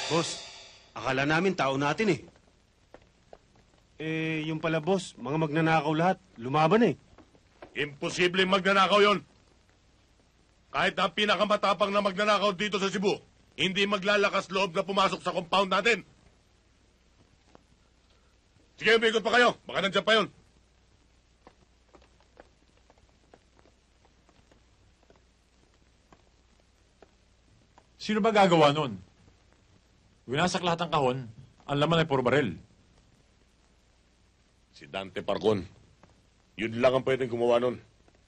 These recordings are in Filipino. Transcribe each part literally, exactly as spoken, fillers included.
Boss, akala namin tao natin eh. Eh, yung pala boss, mga magnanakaw lahat. Lumaban eh. Imposible magnanakaw yon. Kahit na ang pinakamatapang na magnanakaw dito sa Cebu, hindi maglalakas loob na pumasok sa compound natin. Sige, umikot pa kayo. Baka nandiyan pa yun. Sino ba gagawa nun? Winasak lahat ng kahon, ang laman ay puro baril. Si Dante Pargon. Yun lang ang pwedeng gumawa nun.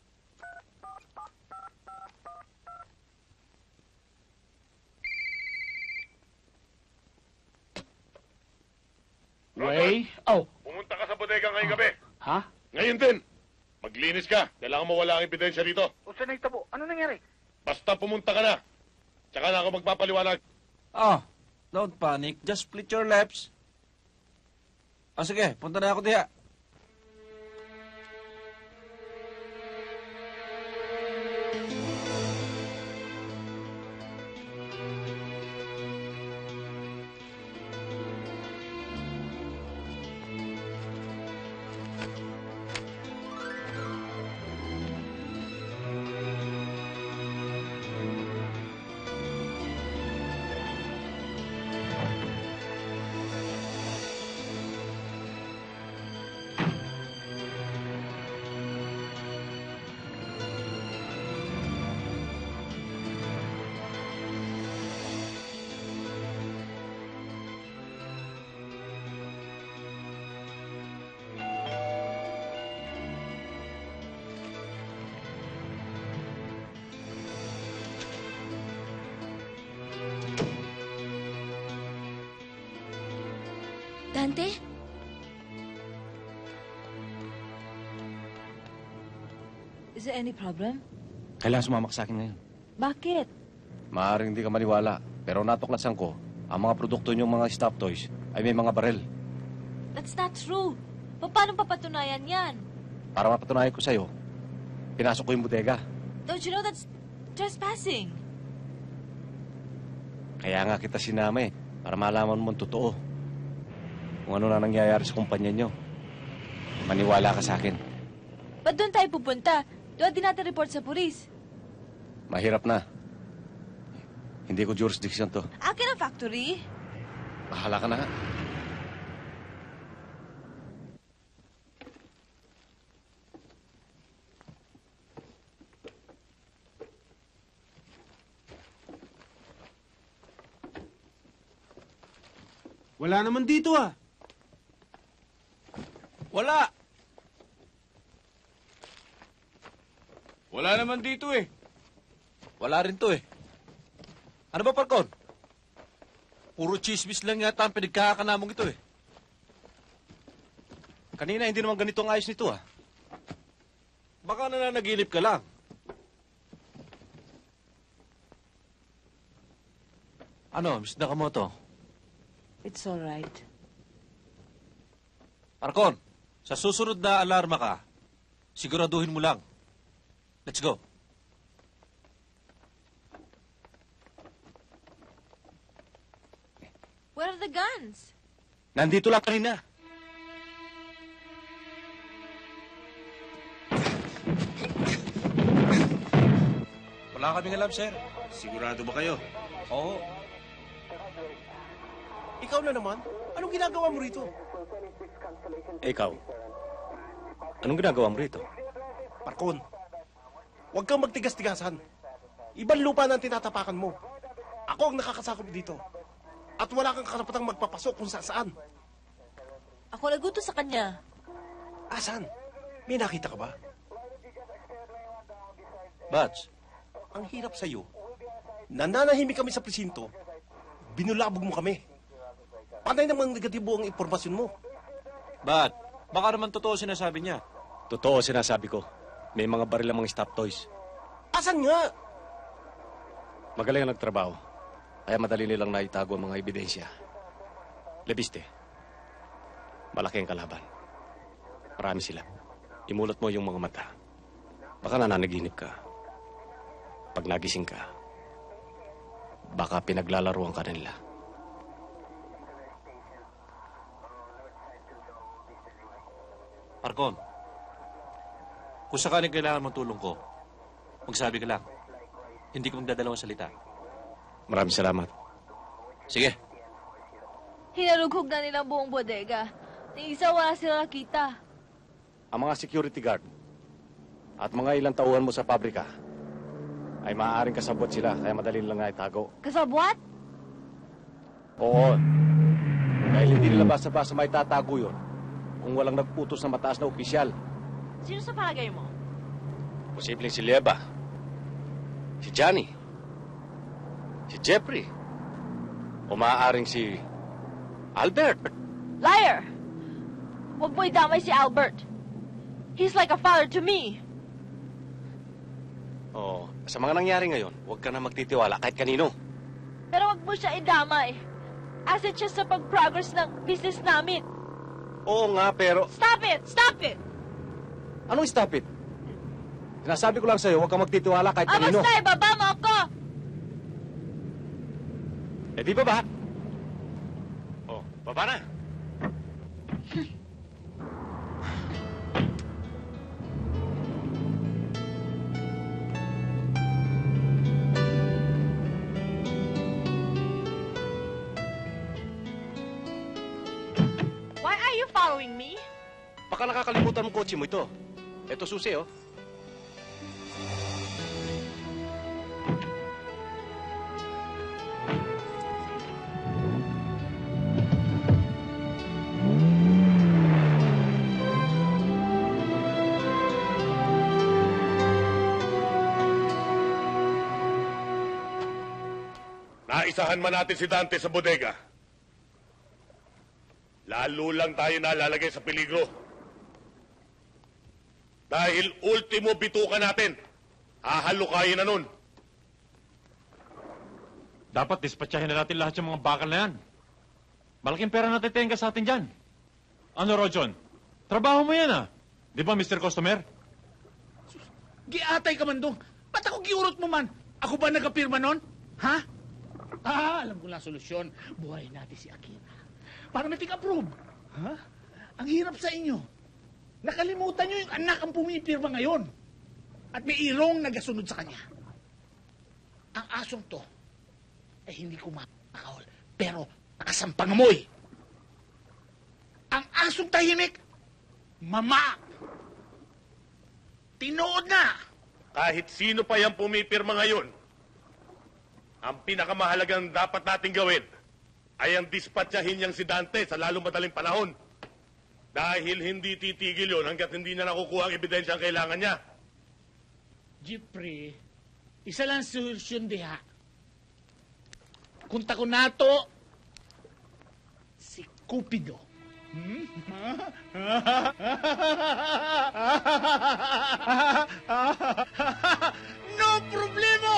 Ray? Oh. Pumunta ka sa bodega ngayong gabi. Ha? Ngayon din. Maglinis ka. Kailangan mawala ang ebidensya dito. O saan nagtabo? Ano nangyari? Basta pumunta ka na. Tsaka na ako magpapaliwanag. Oh, don't panic. Just split your laps. Ah, sige. Punta na ako diya. Dante? Is there any problem? Kailangan sumama ka sa akin ngayon. Bakit? Maaaring hindi ka maniwala, pero natuklasan ko, ang mga produkto niyong mga stop toys ay may mga baril. That's not true. Pa- Paano papatunayan yan? Para mapatunayan ko sa'yo, pinasok ko yung bodega. Don't you know that's trespassing? Kaya nga kita sinama eh, para malaman mo ang totoo. Kung ano na nangyayari sa kumpanya niyo. Maniwala ka sa akin. Ba't doon tayo pupunta? Doon din natin report sa pulis. Mahirap na. Hindi ko jurisdiction to. Akin ang factory. Bahala ka na. Wala naman dito ah. Wala! Wala naman dito eh. Wala rin to eh. Ano ba, Parkon? Puro chismis lang yata ang pinagkakakanamong ito eh. Kanina hindi naman ganito ang ayos nito ah. Baka nananaginip ka lang. Ano, Miss Nakamoto? It's all right. Parkon, sa susunod na alarma ka, siguraduhin mo lang. Let's go. Where are the guns? Nandito lang kanina. Wala kaming alam, sir. Sigurado ba kayo? Oo. Ikaw na naman? Anong ginagawa mo rito? Eh, ikaw, anong ginagawa mo rito? Parkon, huwag kang magtigas-tigasan. Ibang lupa na ang tinatapakan mo. Ako ang nakakasakop dito. At wala kang karapatang magpapasok kung saan. Ako nagutos sa kanya. Asan? May nakita ka ba? Bats, Ang hirap sa'yo. Nananahimik kami sa presinto. Binulabog mo kami. Panay namang negatibo ang impormasyon mo. Bat, baka naman totoo sinasabi niya. Totoo sinasabi ko. May mga baril ang mga stop toys. Asan nga? Magaling ang nagtrabaho. Kaya madali nilang naitago ang mga ebidensya. Lebiste. Malaki ang kalaban. Marami sila. Imulat mo yung mga mata. Baka nananaginip ka. Pag nagising ka, baka pinaglalaruan ka nila. Marcon, kung sakaling kailangan mong tulong ko, magsabi ka lang. Hindi ko magdadalawang salita. Maraming salamat. Sige. Hinalughog na nilang buong bodega. Ni isa wala sila nakita. Ang mga security guard at mga ilang tauhan mo sa pabrika ay maaaring kasabot sila kaya madali lang nga itago. Kasabwat? Oo. Dahil hindi nila basta-basta may tatago yun kung walang nagputos ng mataas na opisyal. Sino sa palagay mo? Posibleng si Leba, si Johnny, si Jeffrey, o maaaring si Albert. Liar! Huwag mo idamay si Albert. He's like a father to me. Oo. Sa mga nangyari ngayon, huwag ka na magtitiwala kahit kanino. Pero huwag mo siya idamay. Asset siya sa pag-progress ng business namin. Oo nga, pero... Stop it! Stop it! Anong stop it? Sinasabi ko lang sa'yo, huwag kang magtitiwala kahit Ah, kanino. basta, ibaba mo ako! Eh di ba ba? Oh, baba na. Why are you following me? Baka nakakalimutan mo kotse mo ito. Ito susi, oh. Naisahan man natin si Dante sa bodega. Lalo lang tayo nalalagay sa peligro. Dahil ultimo bituka natin, hahalukayin na nun. Dapat dispatchahin na natin lahat yung mga bakal na yan. Malaking pera natin tenga sa atin dyan. Ano, Rojon? Trabaho mo yan, ah. Di ba, Mister Customer? Giatay ka man dong. Ba't ako giurot mo man? Ako ba nagapirma nun? Ha? Ah, alam ko na solusyon. Buhay natin si Akira. Para may approve. Ha? Ang hirap sa inyo. Nakalimutan nyo yung anak ang pumipirma ngayon. At may irong nagasunod sa kanya. Ang asong to ay hindi kumakahol, pero nakasampang amoy. Ang asong tahimik, mama. Tinood na. Kahit sino pa yung pumipirma ngayon, ang pinakamahalagang dapat nating gawin ay ang dispatchahin niyang si Dante sa lalong madaling panahon. Dahil hindi titigil yun hanggat hindi na nakukuha ang ebidensya ang kailangan niya. Jeffrey, isa lang solusyon diha. Kunta ko nato si Cupido. Hmm? No problema!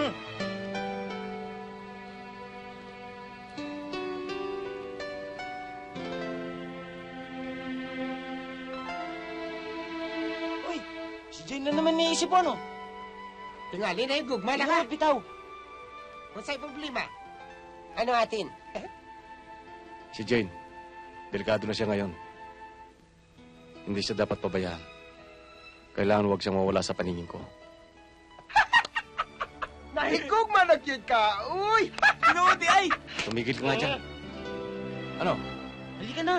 Uy, si Jane na naman niisip mo, no? Tingali na yung gugma na Bitaw, ka. bitaw. Kung sa'yo problema, ano atin? Si Jane, delikado na siya ngayon. Hindi siya dapat pabayaan. Kailangan huwag siyang mawala sa paningin ko. Nahigugma na cute ka! Uy! Pinodi ay! Tumigil ka nga dyan. Ano? Halika na.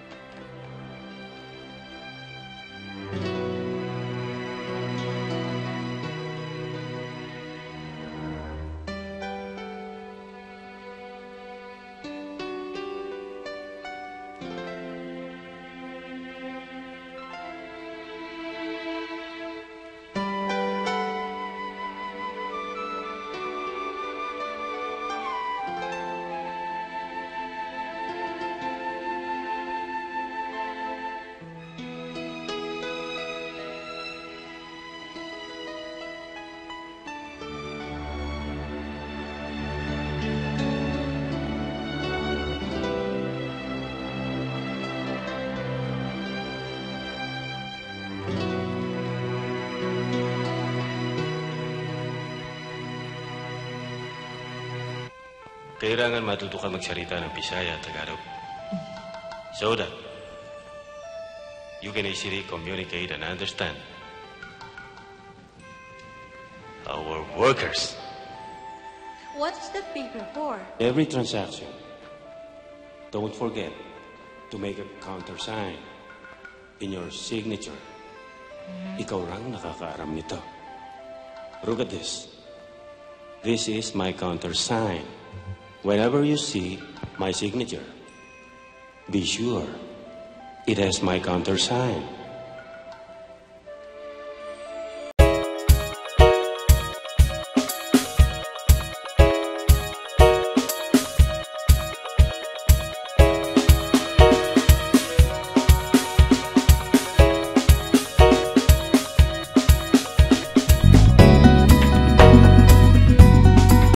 Kailangan matuto ka magsalita ng Bisaya at Tagalog. So that you can easily communicate and understand our workers. What's the paper for? Every transaction, don't forget to make a countersign in your signature. Ikaw lang nakakaaram nito. Look at this. This is my countersign. Whenever you see my signature, be sure it has my countersign.